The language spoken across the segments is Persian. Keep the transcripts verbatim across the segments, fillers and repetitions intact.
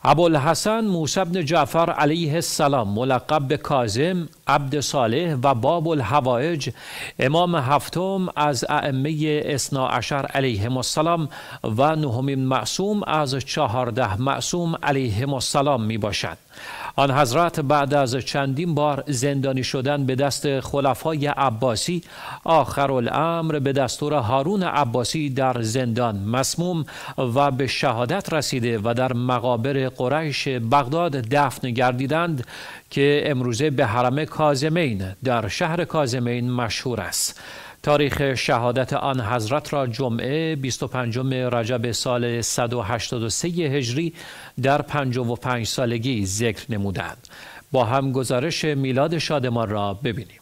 ابوالحسن موسی بن جعفر علیه السلام ملقب به کاظم، عبد صالح و باب الحوائج، امام هفتم از ائمه اثنا عشر علیهم السلام و نهمین معصوم از چهارده معصوم علیهم السلام می باشد. آن حضرت بعد از چندین بار زندانی شدن به دست خلفای عباسی، آخرالامر به دستور هارون عباسی در زندان مسموم و به شهادت رسیده و در مقابر قریش بغداد دفن گردیدند که امروزه به حرم کاظمین در شهر کاظمین مشهور است. تاریخ شهادت آن حضرت را جمعه بیست و پنجم رجب سال صد و هشتاد و سه هجری در پنجاه و پنج سالگی ذکر نمودند. با هم گزارش میلاد شادمان را ببینیم.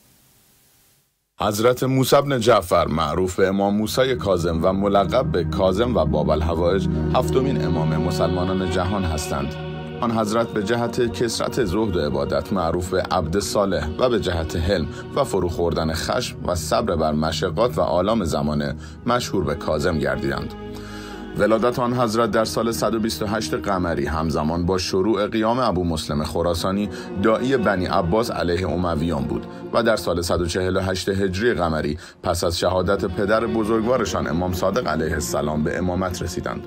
حضرت موسی بن جعفر معروف به امام موسی کاظم و ملقب به کاظم و باب الحوائج هفتمین امام مسلمانان جهان هستند. آن حضرت به جهت کثرت زهد و عبادت معروف به عبد صالح و به جهت حلم و فرو خوردن خشم و صبر بر مشقات و آلام زمانه مشهور به کاظم گردیدند. ولادت آن حضرت در سال صد و بیست و هشت قمری همزمان با شروع قیام ابو مسلم خراسانی داعی بنی عباس علیه امویان بود و در سال صد و چهل و هشت هجری قمری پس از شهادت پدر بزرگوارشان امام صادق علیه السلام به امامت رسیدند.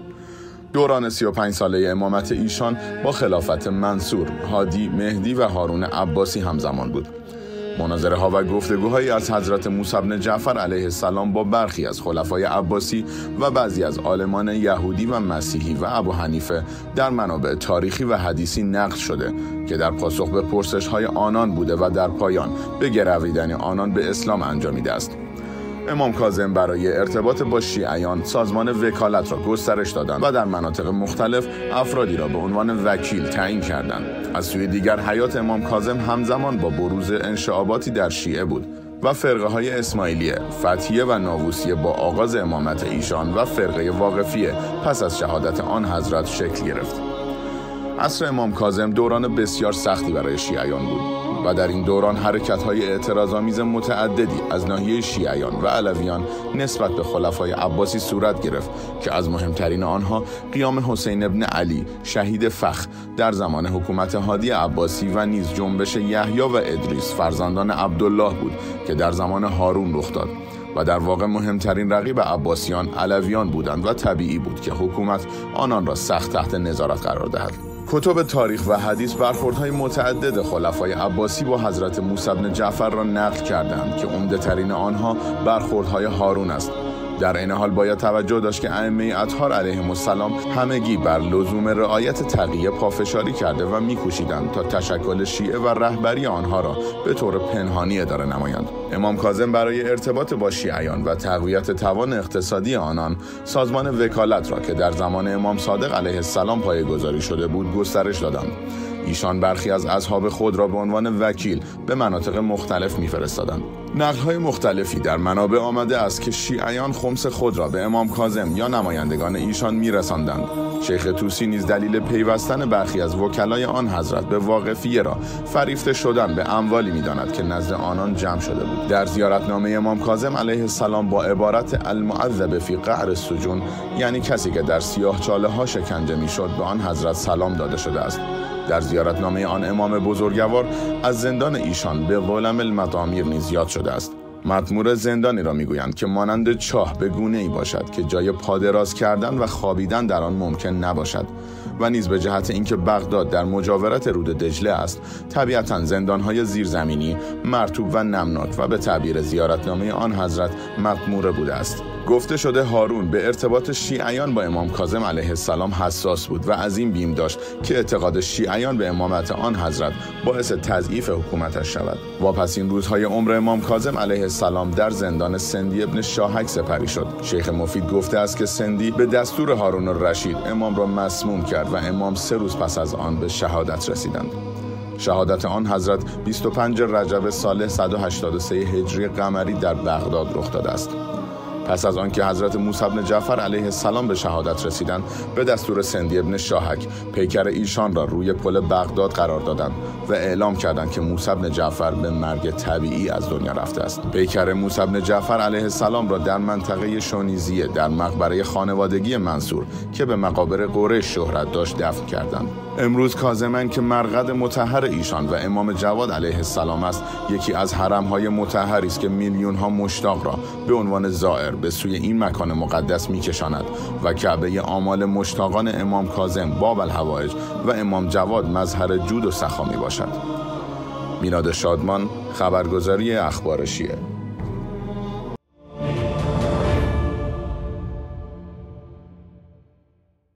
دوران سی و پنج ساله امامت ایشان با خلافت منصور، هادی، مهدی و هارون عباسی همزمان بود. مناظره ها و گفتگوهایی از حضرت موسی بن جعفر علیه السلام با برخی از خلفای عباسی و بعضی از عالمان یهودی و مسیحی و ابو حنیفه در منابع تاریخی و حدیثی نقل شده که در پاسخ به پرسش های آنان بوده و در پایان به گرویدن آنان به اسلام انجامیده است. امام کاظم برای ارتباط با شیعیان سازمان وکالت را گسترش دادند و در مناطق مختلف افرادی را به عنوان وکیل تعیین کردند. از سوی دیگر حیات امام کاظم همزمان با بروز انشعاباتی در شیعه بود و فرقه های اسماعیلیه، فتحیه و ناووسیه با آغاز امامت ایشان و فرقه واقفیه پس از شهادت آن حضرت شکل گرفت. عصر امام کاظم دوران بسیار سختی برای شیعیان بود و در این دوران حرکت‌های اعتراض‌آمیز متعددی از ناحیه شیعیان و علویان نسبت به خلفای عباسی صورت گرفت که از مهمترین آنها قیام حسین ابن علی شهید فخر در زمان حکومت هادی عباسی و نیز جنبش یحیی و ادریس فرزندان عبدالله بود که در زمان هارون رخ داد و در واقع مهمترین رقیب عباسیان علویان بودند و طبیعی بود که حکومت آنان را سخت تحت نظارت قرار دهد. کتب تاریخ و حدیث برخوردهای متعدد خلفای عباسی با حضرت موسی بن جعفر را نقل کردند که عمده ترین آنها برخوردهای هارون است. در این حال باید توجه داشت که ائمه اطهار علیهم السلام همگی بر لزوم رعایت تقیه پافشاری کرده و می‌کوشیدند تا تشکل شیعه و رهبری آنها را به طور پنهانی اداره نمایند. امام کاظم برای ارتباط با شیعیان و تقویت توان اقتصادی آنان سازمان وکالت را که در زمان امام صادق علیه السلام پایه‌گذاری شده بود گسترش دادند. ایشان برخی از اصحاب خود را به عنوان وکیل به مناطق مختلف می‌فرستادند. نقل‌های مختلفی در منابع آمده است که شیعیان خمس خود را به امام کاظم یا نمایندگان ایشان می‌رساندند. شیخ طوسی نیز دلیل پیوستن برخی از وکلای آن حضرت به واقفیه را فریفته شدن به اموالی می‌داند که نزد آنان جمع شده بود. در زیارتنامه امام کاظم علیه السلام با عبارت المعذب فی قعر السجون، یعنی کسی که در سیاه‌چاله‌ها شکنجه می‌شد، به آن حضرت سلام داده شده است. در زیارتنامه آن امام بزرگوار از زندان ایشان به ظلم المطامیر نیز یاد شده است. مطمور زندانی را میگویند که مانند چاه به گونه‌ای باشد که جای پادراز کردن و خوابیدن در آن ممکن نباشد و نیز به جهت اینکه بغداد در مجاورت رود دجله است، طبیعتاً زندان‌های زیرزمینی مرطوب و نمناک و به تعبیر زیارتنامه آن حضرت مطموره بوده است. گفته شده هارون به ارتباط شیعیان با امام کاظم علیه السلام حساس بود و از این بیم داشت که اعتقاد شیعیان به امامت آن حضرت باعث تضعیف حکومتش شود. واپسین روزهای عمر امام کاظم علیه السلام در زندان سندی ابن شاهک سپری شد. شیخ مفید گفته است که سندی به دستور هارون الرشید امام را مسموم کرد و امام سه روز پس از آن به شهادت رسیدند. شهادت آن حضرت بیست و پنج رجب سال صد و هشتاد و سه هجری قمری در بغداد رخ داده است. پس از آنکه حضرت موسی بن جعفر علیه السلام به شهادت رسیدند، به دستور سندی ابن شاهک پیکر ایشان را روی پل بغداد قرار دادند و اعلام کردند که موسی بن جعفر به مرگ طبیعی از دنیا رفته است. پیکر موسی بن جعفر علیه السلام را در منطقه شونیزیه در مقبره خانوادگی منصور که به مقابر قریش شهرت داشت دفن کردند. امروز کاظمن که مرقد مطهر ایشان و امام جواد علیه السلام است، یکی از حرم‌های مطهری است که میلیون‌ها مشتاق را به عنوان زائر به سوی این مکان مقدس می‌کشاند و کعبه آمال مشتاقان امام کاظم باب الحوائج و امام جواد مظهر جود و سخا میباشد. میلاد شادمان، خبرگزاری اخبار شیعه.